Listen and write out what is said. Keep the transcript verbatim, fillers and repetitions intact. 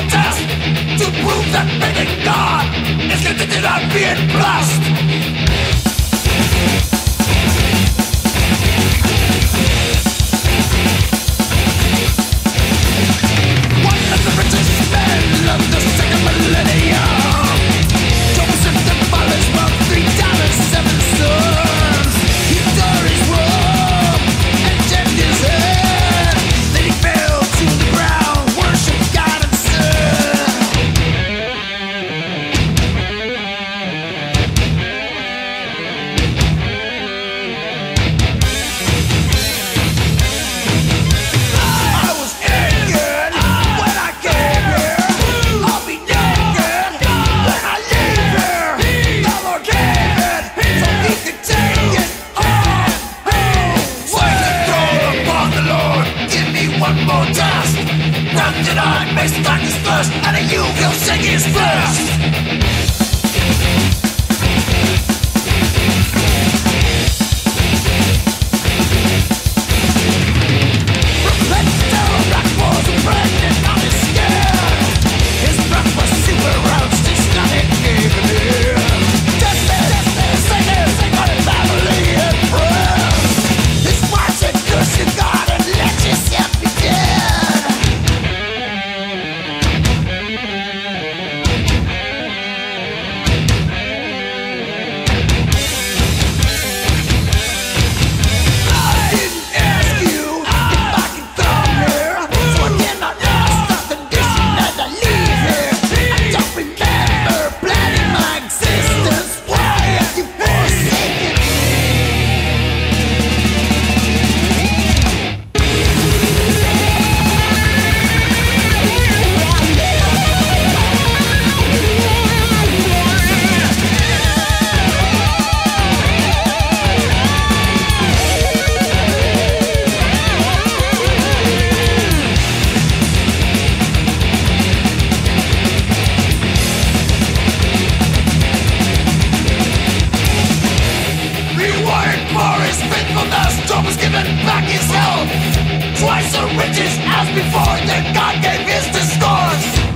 test to prove that faith in God is contingent on being blessed. One of the richest men of the second millennium, Joseph the father's wealth, three dollars, seven sons. He tore his robe and checked his head. Then he fell to the ground, worshiped God and said, I was naked when I came here. I'll be naked when I leave here. The Lord gave it so he could take it all. Swing the throne upon the Lord. Give me one more test. Rounded on may strike his first, and a you will shake his first. Job was given back his health, twice the riches as before. Then God gave his discourse.